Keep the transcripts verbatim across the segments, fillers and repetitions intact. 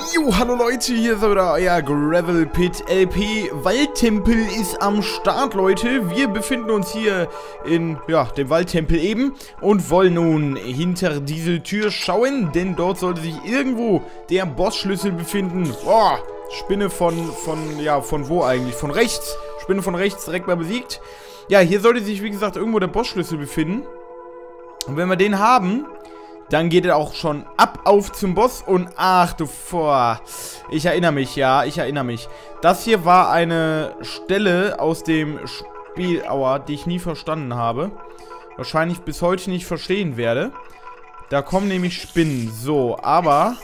Jo, hallo Leute, hier ist wieder euer Gravel Pit L P. Waldtempel ist am Start, Leute. Wir befinden uns hier in, ja, dem Waldtempel eben und wollen nun hinter diese Tür schauen, denn dort sollte sich irgendwo der Bossschlüssel befinden. Boah, Spinne von, von, ja, von wo eigentlich? Von rechts. Spinne von rechts, direkt mal besiegt. Ja, hier sollte sich, wie gesagt, irgendwo der Bossschlüssel befinden. Und wenn wir den haben, dann geht er auch schon ab auf zum Boss und ach du vor. Ich erinnere mich, ja, ich erinnere mich. Das hier war eine Stelle aus dem Spiel, aua, die ich nie verstanden habe. Wahrscheinlich bis heute nicht verstehen werde. Da kommen nämlich Spinnen. So, aber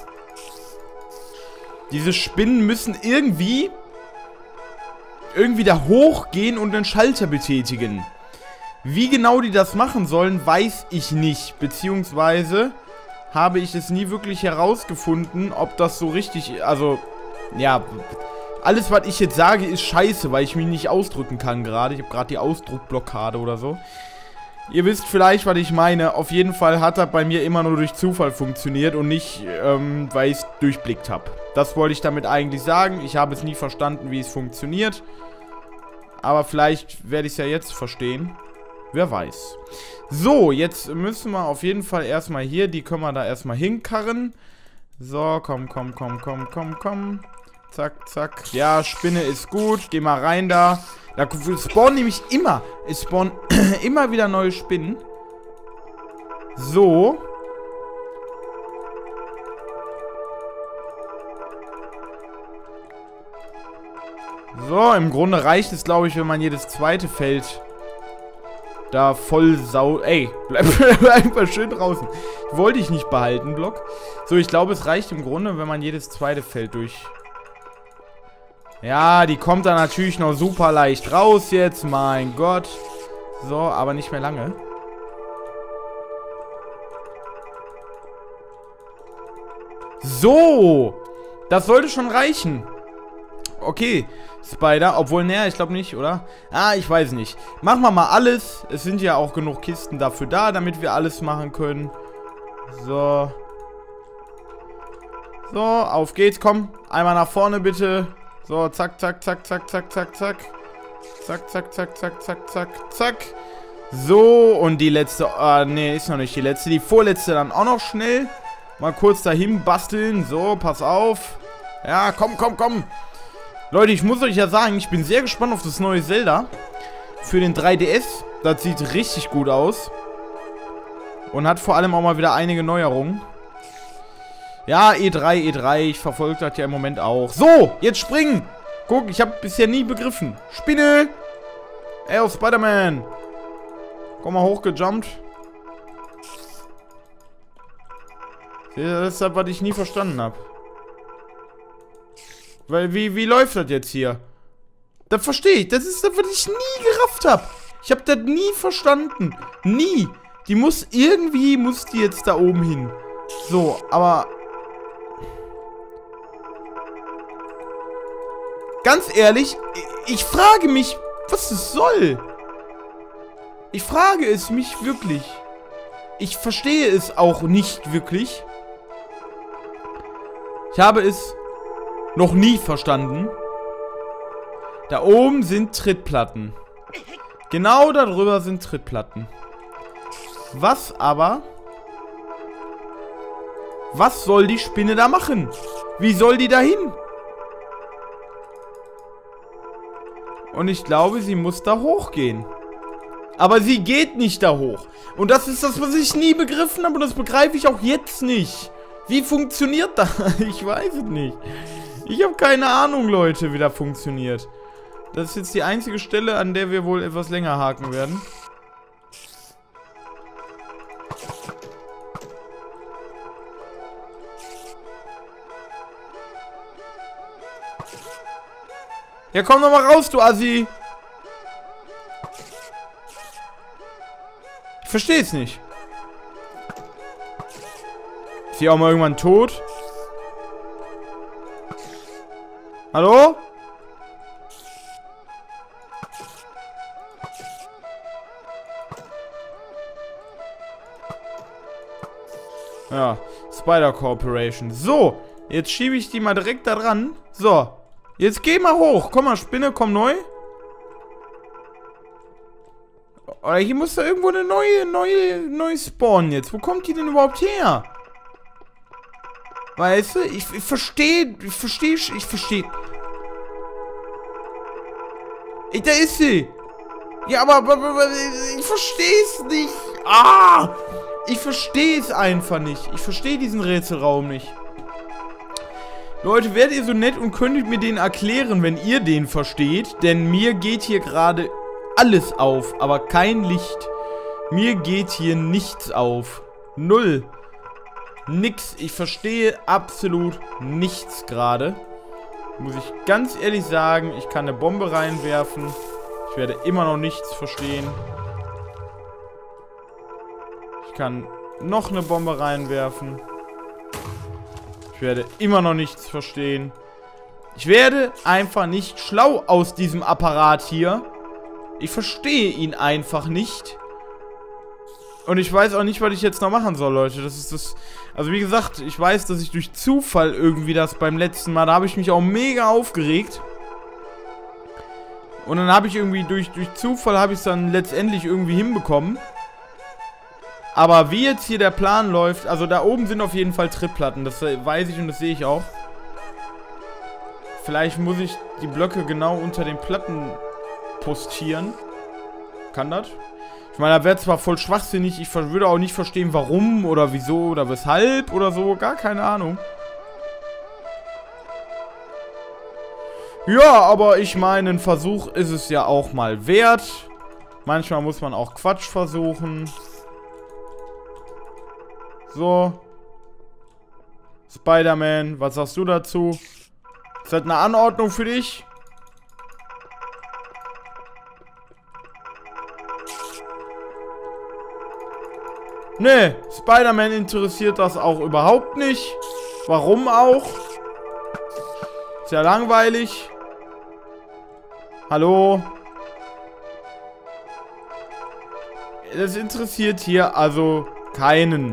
diese Spinnen müssen irgendwie irgendwie da hochgehen und den Schalter betätigen. Wie genau die das machen sollen, weiß ich nicht. Beziehungsweise habe ich es nie wirklich herausgefunden, ob das so richtig... Also, ja, alles, was ich jetzt sage, ist scheiße, weil ich mich nicht ausdrücken kann gerade. Ich habe gerade die Ausdruckblockade oder so. Ihr wisst vielleicht, was ich meine. Auf jeden Fall hat das bei mir immer nur durch Zufall funktioniert und nicht, ähm, weil ich es durchblickt habe. Das wollte ich damit eigentlich sagen. Ich habe es nie verstanden, wie es funktioniert. Aber vielleicht werde ich es ja jetzt verstehen. Wer weiß. So, jetzt müssen wir auf jeden Fall erstmal hier, die können wir da erstmal hinkarren. So, komm, komm, komm, komm, komm, komm. Zack, zack. Ja, Spinne ist gut. Geh mal rein da. Da spawnen nämlich immer, es spawnen immer wieder neue Spinnen. So. So, im Grunde reicht es, glaube ich, wenn man jedes zweite Feld da voll sau... Ey, bleib, bleib mal schön draußen. Wollte ich nicht behalten, Block. So, ich glaube, es reicht im Grunde, wenn man jedes zweite Feld durch... Ja, die kommt da natürlich noch super leicht raus jetzt. Mein Gott. So, aber nicht mehr lange. So. Das sollte schon reichen. Okay, Spider, obwohl, näher, ich glaube nicht, oder? Ah, ich weiß nicht. Machen wir mal alles. Es sind ja auch genug Kisten dafür da, damit wir alles machen können. So. So, auf geht's, komm. Einmal nach vorne, bitte. So, zack, zack, zack, zack, zack, zack, zack. Zack, zack, zack, zack, zack, zack, zack. So, und die letzte, ah, nee, ist noch nicht die letzte. Die vorletzte dann auch noch schnell. Mal kurz dahin basteln. So, pass auf. Ja, komm, komm, komm. Leute, ich muss euch ja sagen, ich bin sehr gespannt auf das neue Zelda für den drei D S. Das sieht richtig gut aus. Und hat vor allem auch mal wieder einige Neuerungen. Ja, E drei, E drei, ich verfolge das ja im Moment auch. So, jetzt springen! Guck, ich habe bisher nie begriffen. Spinne! Ey, auf Spider-Man! Komm mal hochgejumpt. Das ist das, was ich nie verstanden habe. Weil, wie, wie läuft das jetzt hier? Das verstehe ich. Das ist das, was ich nie gerafft habe. Ich habe das nie verstanden. Nie. Die muss, irgendwie muss die jetzt da oben hin. So, aber... Ganz ehrlich, ich frage mich, was es soll. Ich frage es mich wirklich. Ich verstehe es auch nicht wirklich. Ich habe es... noch nie verstanden. Da oben sind Trittplatten. Genau darüber sind Trittplatten. Was aber... Was soll die Spinne da machen? Wie soll die da hin? Und ich glaube, sie muss da hochgehen. Aber sie geht nicht da hoch. Und das ist das, was ich nie begriffen habe. Und das begreife ich auch jetzt nicht. Wie funktioniert das? Ich weiß es nicht. Ich habe keine Ahnung, Leute, wie das funktioniert. Das ist jetzt die einzige Stelle, an der wir wohl etwas länger haken werden. Ja, komm doch mal raus, du Assi. Ich verstehe es nicht. Ist sie auch mal irgendwann tot? Hallo? Ja, Spider Corporation. So, Jetzt schiebe ich die mal direkt da dran. So. Jetzt geh mal hoch. Komm mal, Spinne, komm neu. Oder hier muss da irgendwo eine neue, neue, neue spawnen jetzt. Wo kommt die denn überhaupt her? Weißt du, ich, ich verstehe, ich verstehe, ich verstehe. Ey, da ist sie. Ja, aber, aber, aber ich verstehe es nicht. Ah! Ich verstehe es einfach nicht. Ich verstehe diesen Rätselraum nicht. Leute, werdet ihr so nett und könntet mir den erklären, wenn ihr den versteht? Denn mir geht hier gerade alles auf, aber kein Licht. Mir geht hier nichts auf. Null. Nix. Ich verstehe absolut nichts gerade. Muss ich ganz ehrlich sagen, ich kann eine Bombe reinwerfen. Ich werde immer noch nichts verstehen. Ich kann noch eine Bombe reinwerfen. Ich werde immer noch nichts verstehen. Ich werde einfach nicht schlau aus diesem Apparat hier. Ich verstehe ihn einfach nicht. Und ich weiß auch nicht, was ich jetzt noch machen soll, Leute. Das ist das... Also wie gesagt, ich weiß, dass ich durch Zufall irgendwie das beim letzten Mal... Da habe ich mich auch mega aufgeregt. Und dann habe ich irgendwie durch, durch Zufall habe ich es dann letztendlich irgendwie hinbekommen. Aber wie jetzt hier der Plan läuft... Also da oben sind auf jeden Fall Trittplatten. Das weiß ich und das sehe ich auch. Vielleicht muss ich die Blöcke genau unter den Platten postieren. Kann das? Ich meine, da wäre zwar voll schwachsinnig, ich würde auch nicht verstehen, warum oder wieso oder weshalb oder so. Gar keine Ahnung. Ja, aber ich meine, ein Versuch ist es ja auch mal wert. Manchmal muss man auch Quatsch versuchen. So. Spider-Man, was sagst du dazu? Ist das eine Anordnung für dich? Nee, Spider-Man interessiert das auch überhaupt nicht. Warum auch? Ist ja langweilig. Hallo? Das interessiert hier also keinen.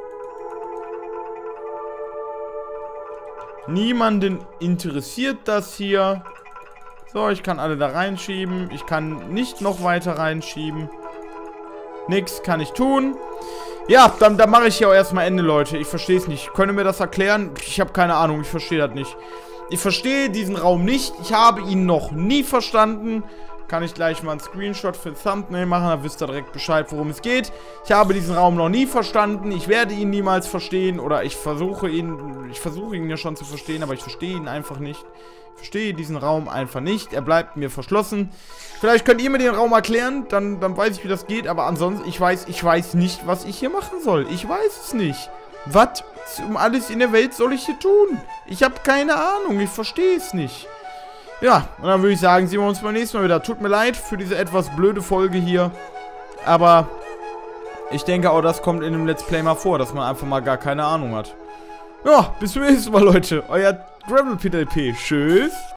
Niemanden interessiert das hier. So, ich kann alle da reinschieben. Ich kann nicht noch weiter reinschieben. Nix kann ich tun. Ja, dann, dann mache ich hier auch erstmal Ende, Leute. Ich verstehe es nicht. Könnt ihr mir das erklären? Ich habe keine Ahnung. Ich verstehe das nicht. Ich verstehe diesen Raum nicht. Ich habe ihn noch nie verstanden. Kann ich gleich mal einen Screenshot für ein Thumbnail machen. Da wisst ihr direkt Bescheid, worum es geht. Ich habe diesen Raum noch nie verstanden. Ich werde ihn niemals verstehen. Oder ich versuche ihn... Ich versuche ihn ja schon zu verstehen, aber ich verstehe ihn einfach nicht. Ich verstehe diesen Raum einfach nicht. Er bleibt mir verschlossen. Vielleicht könnt ihr mir den Raum erklären. Dann, dann weiß ich, wie das geht. Aber ansonsten, ich weiß, ich weiß nicht, was ich hier machen soll. Ich weiß es nicht. Was um alles in der Welt soll ich hier tun? Ich habe keine Ahnung. Ich verstehe es nicht. Ja, und dann würde ich sagen, sehen wir uns beim nächsten Mal wieder. Tut mir leid für diese etwas blöde Folge hier. Aber ich denke auch, das kommt in dem Let's Play mal vor, dass man einfach mal gar keine Ahnung hat. Ja, bis zum nächsten Mal, Leute. Euer GravelPit L P. Tschüss.